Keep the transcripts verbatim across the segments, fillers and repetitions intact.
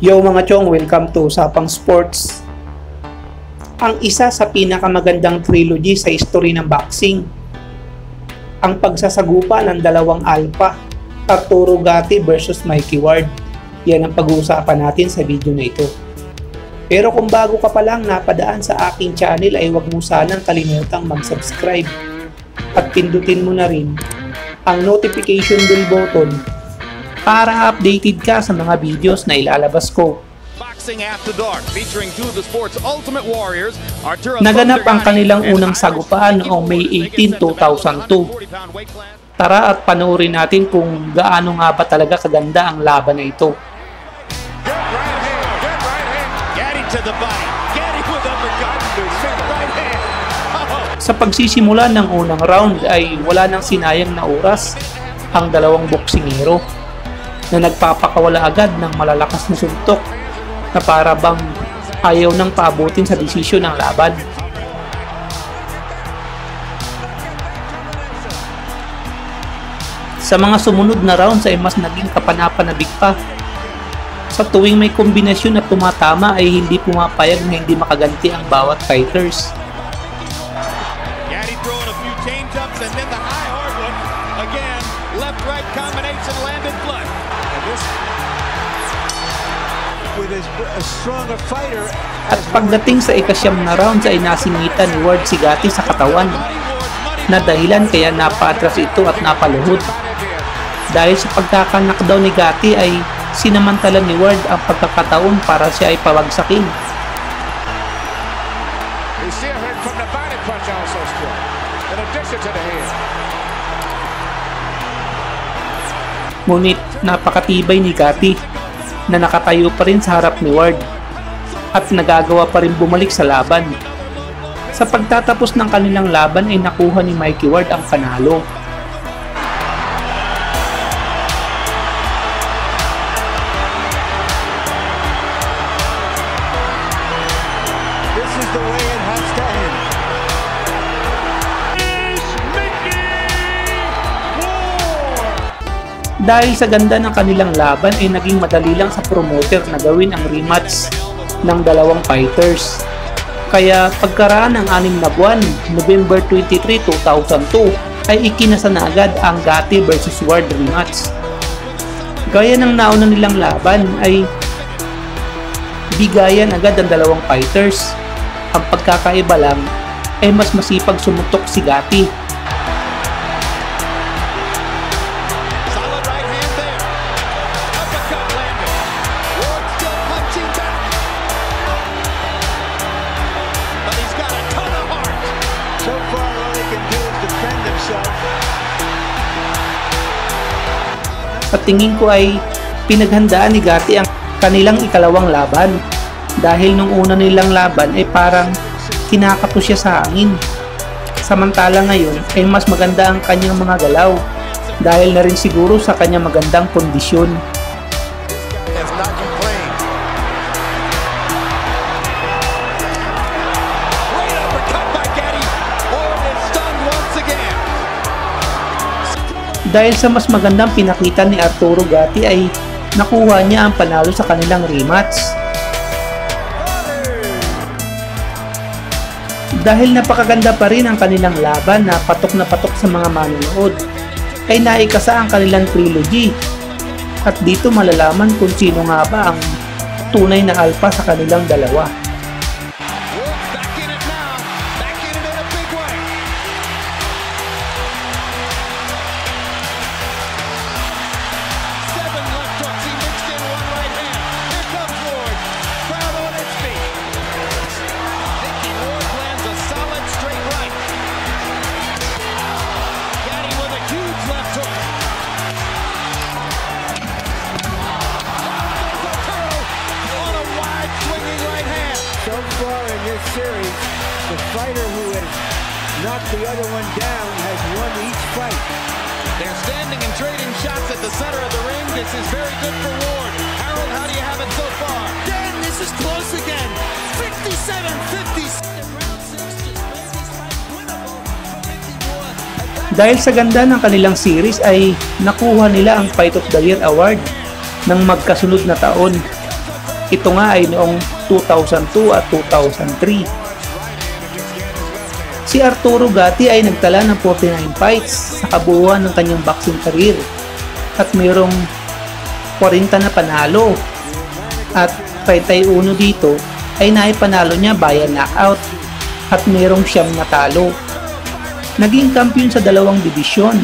Yo mga chong, welcome to Usapang Sports. Ang isa sa pinakamagandang trilogy sa history ng boxing. Ang pagsasagupa ng dalawang alpha, Arturo Gatti versus Mikey Ward. Yan ang pag-uusapan natin sa video na ito. Pero kung bago ka pa lang napadaan sa aking channel ay huwag mo sanang kalimutang mag-subscribe at pindutin mo na rin ang notification bell button para updated ka sa mga videos na ilalabas ko. Naganap ang kanilang unang sagupaan noong May eighteen, two thousand two. Tara at panoorin natin kung gaano nga ba talaga kaganda ang laban na ito. Sa pagsisimula ng unang round ay wala nang sinayang na oras ang dalawang boksingero na nagpapakawala agad ng malalakas na suntok na para bang ayaw nang paabutin sa desisyon ng laban. Sa mga sumunod na rounds ay mas naging kapanapanabik pa. Sa tuwing may kombinasyon na tumatama ay hindi pumapayag na hindi makaganti ang bawat fighters. Gatti throwing a few change-ups and then the high hard one. Again, left-right combination landed flush. With a stronger fighter. At pagdating sa ikasyam na rounds ay nasingitan ni Ward si Gatti sa katawan na dahilan kaya napaatras ito at napaluhod. Dahil sa pagkaka-knockdown ni Gatti ay sinamantala ni Ward ang pagkakataon para siya ay pawagsakin. Ngunit napakatibay ni Gatti na nakatayo pa rin sa harap ni Ward at nagagawa pa rin bumalik sa laban. Sa pagtatapos ng kanilang laban ay nakuha ni Mikey Ward ang panalo. Dahil sa ganda ng kanilang laban ay naging madali lang sa promoter na gawin ang rematch ng dalawang fighters. Kaya pagkaraan ng anim na buwan, November twenty-three, two thousand two, ay ikinasa na agad ang Gatti versus Ward rematch. Gaya ng nauna nilang laban ay bigayan agad ang dalawang fighters. Ang pagkakaiba lang ay mas masipag sumutok si Gatti. Sa tingin ko ay pinaghandaan ni Gatti ang kanilang ikalawang laban dahil nung una nilang laban ay parang kinakato siya sa hangin. Samantala ngayon ay mas maganda ang kanyang mga galaw dahil na rin siguro sa kanyang magandang kondisyon. Dahil sa mas magandang pinakita ni Arturo Gatti ay nakuha niya ang panalo sa kanilang rematch. Dahil napakaganda pa rin ang kanilang laban na patok na patok sa mga manonood, ay naikasa ang kanilang trilogy. At dito malalaman kung sino nga ba ang tunay na alpha sa kanilang dalawa. Series, the fighter who has knocked the other one down has won each fight. They're standing and trading shots at the center of the ring. This is very good for Ward. Harold, how do you have it so far? Again, this is close again. fifty-seven fifty. Dahil sa ganda ng kanilang series ay nakuha nila ang Fight of the Year Award ng magkasunod na taon. Ito nga ay noong two thousand two at two thousand three. Si Arturo Gatti ay nagtala ng forty-nine fights sa kabuuan ng kanyang boxing career at mayroong forty na panalo at thirty-one dito ay naipanalo niya via knockout at mayroong siyam na talo. Naging kampiyon sa dalawang dibisyon.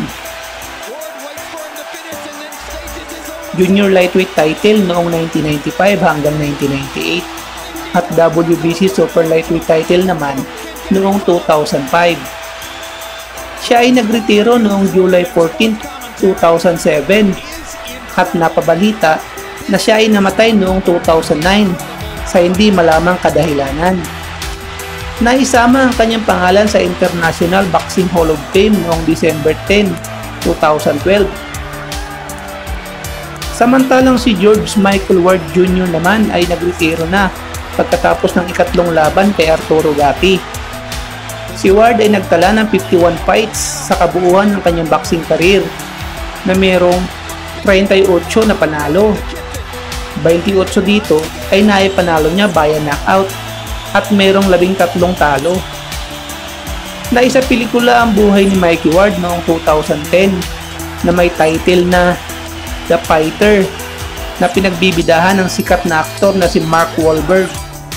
Junior lightweight title noong nineteen ninety-five hanggang nineteen ninety-eight at W B C super lightweight title naman noong two thousand five. Siya ay nagretiro noong July fourteenth, two thousand seven at napabalita na siya ay namatay noong two thousand nine sa hindi malamang kadahilanan. Naisama ang kanyang pangalan sa International Boxing Hall of Fame noong December tenth, two thousand twelve. Samantalang si George Michael Ward Junior naman ay nagretiro na pagkatapos ng ikatlong laban kay Arturo Gatti. Si Ward ay nagtala ng fifty-one fights sa kabuuan ng kanyang boxing career na mayroong thirty-eight na panalo. twenty-eight dito ay naipanalo niya via knockout at mayroong labing tatlong talo. Naisa pelikula ang buhay ni Mikey Ward noong two thousand ten na may title na The Fighter na pinagbibidahan ng sikat na aktor na si Mark Wahlberg.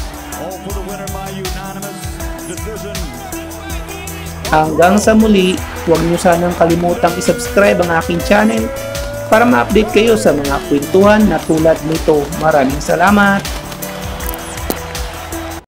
Hanggang sa muli, huwag niyo sanang kalimutang isubscribe ang aking channel para ma-update kayo sa mga kwentuhan na tulad nito. Maraming salamat!